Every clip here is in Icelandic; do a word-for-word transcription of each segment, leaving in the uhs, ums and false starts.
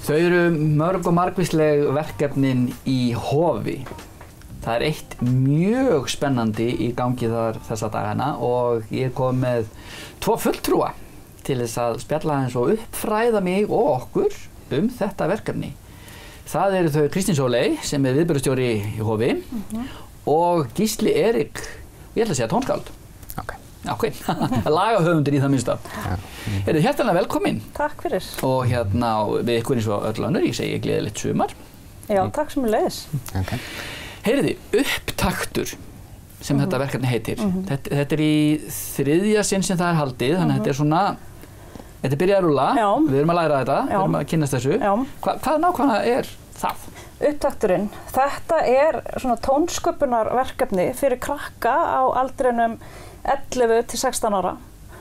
Þau eru mörg og margvísleg verkefnin í Hofi. Það er eitt mjög spennandi í gangi þar þessa dagana og ég kom með tvo fulltrúa til þess að spjalla aðeins og uppfræða mig og okkur um þetta verkefni. Það eru þau Kristín Sóley sem er viðburðarstjóri í Hofi mm-hmm. og Gísli Erik, ég ætla að segja tónskáld. Ok. Ok, lagahöfundur í það minnsta. Ja. Mm. Eru hjertanlega velkomin. Takk fyrir. Og hérna við ykkur eins og öll önnur, ég segi gleðilegt sumar. Já, takk sem er leiðis. Okay. Heyriði, upptaktur sem mm-hmm. þetta verkefni heitir. Mm-hmm. Þetta, þetta er í þriðja sinn sem það er haldið, þannig að mm-hmm. þetta er svona, þetta er byrjað að rúlla, Já. Við erum að læra þetta, Já. Við erum að kynnast þessu. Já. Hva, hvað nákvæmlega er það? Upptakturinn, þetta er svona tónsköpunarverkefni fyrir krakka á aldrinum ellefu til sextán ára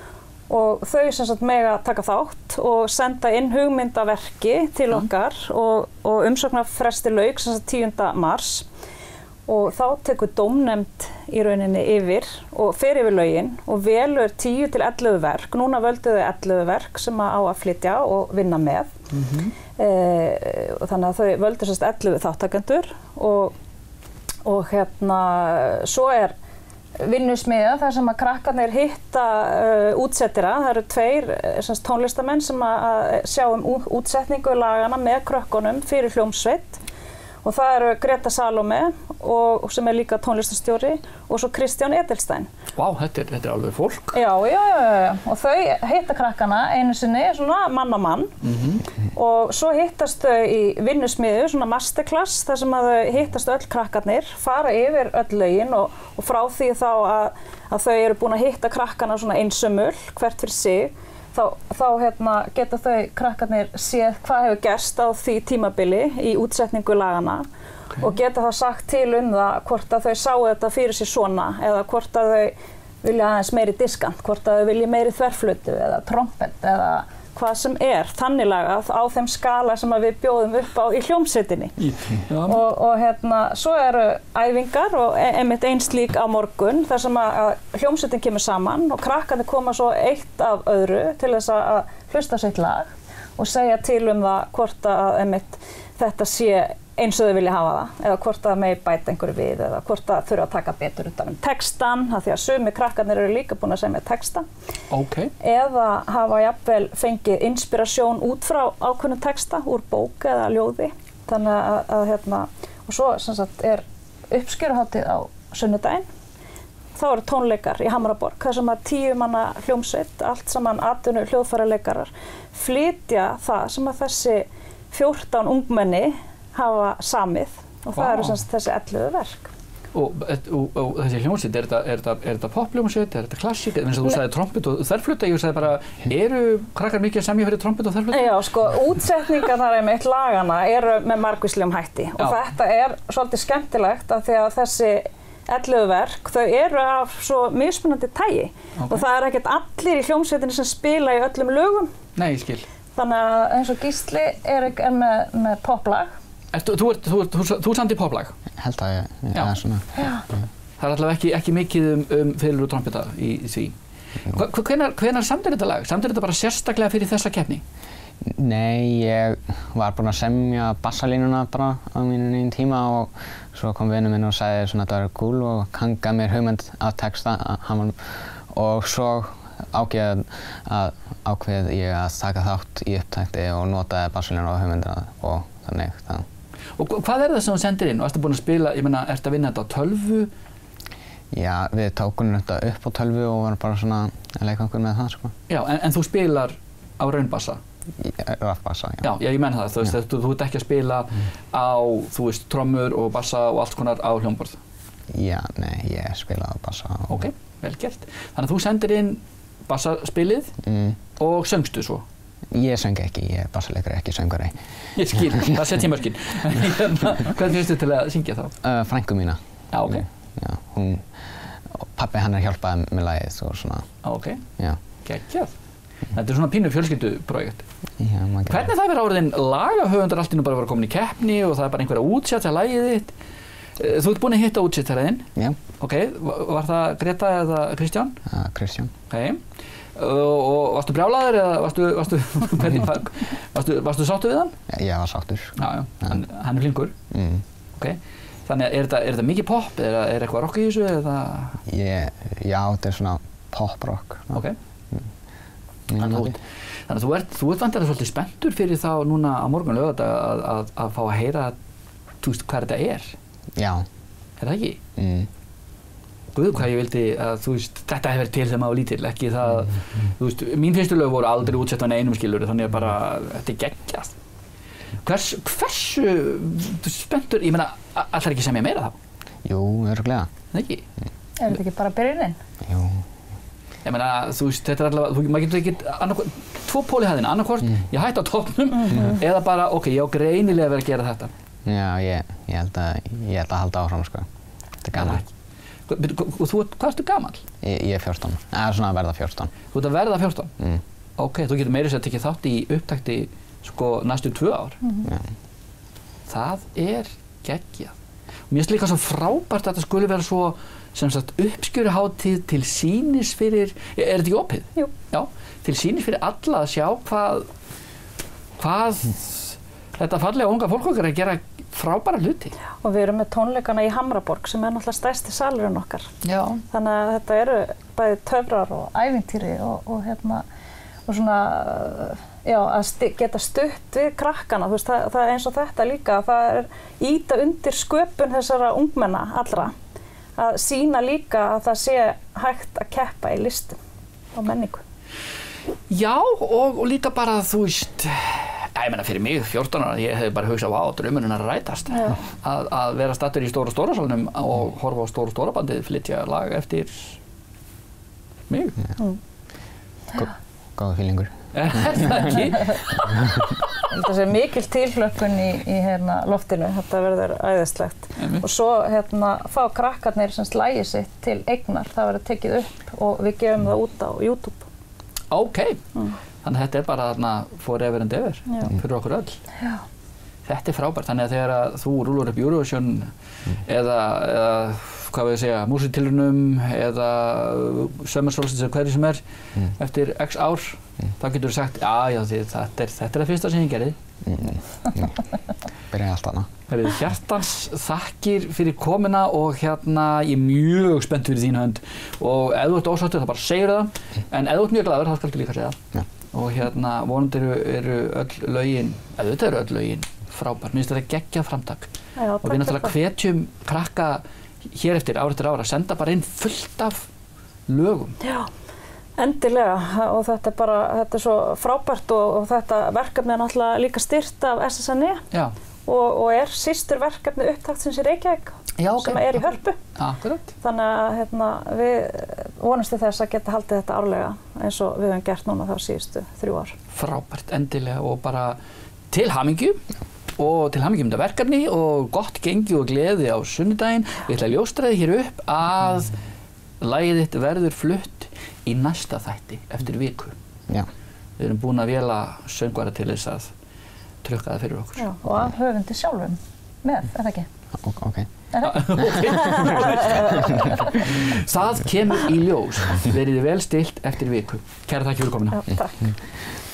og þau sem sagt mega taka þátt og senda inn hugmyndaverki til okkar og, og umsóknarfresti lauk sem sagt tíunda mars og þá tekur dómnefnd í rauninni yfir og fer yfir lögin og velur tíu til ellefu verk. Núna völdu þau ellefu verk sem á að flytja og vinna með. Mm-hmm. eh, og þannig að þau völdu sem sagt ellefu þáttakendur og, og hérna svo er vinnusmiða þar sem að krakkarnir hitta uh, útsettira. Það eru tveir uh, tónlistamenn sem að sjá um útsetningu lagana með krökkunum fyrir hljómsveit og það eru Greta Salome og, sem er líka tónlistarstjóri og svo Kristján Edelstein. Vá, wow, þetta, þetta er alveg fólk. Já, já, já, já. Og þau hitta krakkana einu sinni, svona mann á mann mm-hmm. og svo hittast þau í vinnusmiðu, svona masterclass, þar sem að þau hittast öll krakkarnir, fara yfir öll lögin og, og frá því þá að, að þau eru búin að hitta krakkana svona einsömmul, hvert fyrir sig, þá, þá hérna, geta þau krakkarnir séð hvað hefur gerst á því tímabili í útsetningu lagana. Okay. Og geta þá sagt til um það hvort að þau sáu þetta fyrir sér svona eða hvort að þau vilja aðeins meiri diskant, hvort að þau vilja meiri þverflötu eða trompet eða hvað sem er þannig lagað á þeim skala sem að við bjóðum upp á í hljómsveitinni. og, og hérna, svo eru æfingar og einmitt ein slík á morgun þar sem að, að hljómsveitin kemur saman og krakkarnir koma svo eitt af öðru til þess að hlusta sitt lag og segja til um það hvort að einmitt þetta sé eins og þau vilja hafa það eða hvort að megi bæta einhverju við eða hvort að þurfa að taka betur utan um textan af því að sumi krakkarnir eru líka búin að semja texta okay. eða hafa jafnvel fengið inspirasjón út frá ákveðnum texta úr bók eða ljóði þannig að, að hérna og svo sem sagt er uppskeruhátíð á sunnudaginn þá eru tónleikar í Hamraborg þar sem að tíu manna hljómsveit allt saman atvinnu hljóðfæraleikarar flytja það sem að þessi fjórtán ungmenni hafa samið og það wow. eru semst þessi ellefu verk. Og, og, og þessi hljómsveit, er þetta, er þetta, er þetta pophljómsveit, er þetta klassík? Eins og þú sagði trompet og þverflöta, ég sagði bara, eru krakkar mikið að semja fyrir trompet og þverflöta? Já, sko, útsetningarnar einmitt lagana eru með margvíslegum hætti og Já. Þetta er svolítið skemmtilegt af því að þessi ellefu verk, þau eru af svo mismunandi tægi okay. og það er ekkert allir í hljómsveitinni sem spila í öllum lögum. Nei, ég skil. Þannig að eins og Gísli Erik er með, með poplag. Ertu, þú ert, þú ert, þú, þú samt í poplag? Held að ég, ég er svona. Já. Það er allavega ekki, ekki mikið um, um fiðlur og trompeta í, í því. Hva, hvenær, hvenær samdir þetta lag? Samdir þetta bara sérstaklega fyrir þessa keppni? Nei, ég var búinn að semja bassalínuna bara á mínum einn tíma og svo kom vinur minn og sagði svona að þetta var cool og hann gaf mér hugmynd að texta hann, og svo ákveð að ákveð ég að taka þátt í upptakti og notaði bassalínuna og hugmyndina og þannig það. Og hvað er það sem þú sendir inn? Og ertu búinn að spila, ég meina, ertu að vinna þetta á tölvu? Já, við tókum þetta upp á tölvu og varum bara svona að leika okkur með það, sko. Já, en, en þú spilar á raunbassa? Rafbassa, já. Já, já, ég menn það, þú veist, þú, þú ert ekki að spila mm. á, þú veist, trommur og bassa og allt konar á hljómborð? Já, nei, ég spila á bassa. Og... Ok, vel gert. Þannig að þú sendir inn bassaspilið mm. og söngstu svo? Ég söng ekki, ég er bassaleikari, ekki söngari. Ég skil, það set ég mörkin. Hvernig finnst þú til að syngja þá? Uh, frænku mína. Já, ok. Já, hún, pabbi hann er hjálpaði með lagið og svona. Já, ok. Já. Geggjað. Þetta er svona pínu fjölskylduprojekt. Já, maður getur. Hvernig það verið áriðin lagahöfundar allt í nú bara að vera komin í keppni og það er bara einhver að útsetja lagið þitt? Þú ert búinn að hitta útsettaraðinn? Já. Ok, var það Greta eða Kristján? Uh, Kristján. Ok. og, og varstu brjálaður eða varstu, varstu, hvernig, varstu, varstu sáttur við hann? Ég var sáttur. Já, já, hann, hann er flinkur. Mm. Ok, þannig að er þetta, er þetta mikið pop, er, er eitthvað rock í þessu eða? Ég, já, þetta er svona pop-rock. Ok. Mm. Þannig að þú, þannig að þú ert, þú ert vantilega svolítið spenntur fyrir þá núna á morgun laugardag að, að, að fá að heyra, þú veist, hvað þetta er? Já. Er það ekki? Mm. Guð, hvað ég vildi að, þú veist, þetta hefur verið til þegar maður var lítill, ekki það, mm. þú veist, mín fyrstu lög voru aldrei útsett á neinum skilur, þannig að bara, þetta er geggjað. Hvers, hversu spenntur, ég meina, allar ekki semja meira þá? Jú, örugglega. Það ekki? Mm. Er þetta ekki bara byrjunin? Jú. Ég meina, þú veist, þetta er allavega, þú, maður getur ekki, annarkvort, tvo pól í hæðina, annarkvort, mm. ég hætti á toppnum, mm. eða bara, ok, ég á greinilega verið að gera þetta. Já, ég, ég held að, ég held að halda áfram, sko. Þetta er gaman. Og þú, hvað ertu gamall? Ég, ég er fjórtán, eða svona að verða fjórtán. Þú ert að verða fjórtán? Mm. Ok, þú getur meira sér að tekið þátt í upptakti sko næstu tvö ár. Mm. Ja. Það er geggjað. Mér finnst líka svo frábært að þetta skuli vera svo sem sagt uppskjöruhátíð til sýnis fyrir, er þetta ekki opið? Jú. Já, til sýnis fyrir alla að sjá hvað, hvað mm. þetta fallega unga fólk okkar er að gera frábæra hluti. Og við erum með tónleikana í Hamraborg sem er náttúrulega stærsti salurinn okkar. Já. Þannig að þetta eru bæði töfrar og ævintýri og, og hérna og svona, já, að sti, geta stutt við krakkana, þú veist, það, það er eins og þetta líka, það er ýta undir sköpun þessara ungmenna allra, að sýna líka að það sé hægt að keppa í listum og menningu. Já, og, og líka bara, þú veist, ég meina fyrir mig, fjórtán ára, ég hefði bara hugsað, vá, draumurinn er að rætast. Að, að vera stattur í Stóra Stóra salnum og horfa á Stóra Stóra bandið, flytja lag eftir mig. Mm. Góða fílingur. Er það ekki? Það sé mikil tilhlökkun í, í hérna, loftinu, þetta verður æðislegt. Einmitt. Og svo hérna, fá krakkarnir sem lagið sitt til eignar, það verður tekið upp og við gefum það út á YouTube. Ok, mm. þannig að þetta er bara þarna forever and ever Já. fyrir okkur öll. Já. Þetta er frábært, þannig að þegar að þú rúlar upp Eurovision mm. eða, eða hvað við segja, músíktilraunum eða Summer Solstice eða hverju sem er mm. eftir x ár, mm. þá getur þú sagt, já, já, því, þetta, er, þetta er það fyrsta sem ég gerði. Mm. Byrjaði allt annað. Það er hjartans þakkir fyrir komuna og hérna ég er mjög spennt fyrir þín hönd og ef þú ert ósáttur þá bara segir það, en ef þú ert mjög glaður þá skaltu líka segja það. Ja. Og hérna vonandi eru, eru öll lögin, eða þetta eru öll lögin frábær, minnst þetta geggjað framtak. Já, og við náttúrulega hvetjum krakka hér eftir ár eftir ár að senda bara inn fullt af lögum. Já, endilega og þetta er bara, þetta er svo frábært og, og þetta verkefni er náttúrulega líka styrt af S S N E Já. og, og er systur verkefni upptaktsins í Reykjavík Já, okay. sem er í Hörpu. Akkurat. Þannig að hérna, við vonumst til þess að geta haldið þetta árlega eins og við höfum gert núna þá síðustu þrjú ár. Frábært, endilega og bara til hamingju. Og til hamingju um þetta verkefni og gott gengi og gleði á sunnudaginn. Ég ætla að ljóstra þig hér upp að lagið þitt verður flutt í næsta þætti eftir viku. Já. Við erum búin að véla söngvara til þess að trukka það fyrir okkur. Já, og af höfundi sjálfum með, er það ekki? Ok. Er það? Það kemur í ljós. Verið vel stillt eftir viku. Kæra þakki fyrir komuna. Já, takk.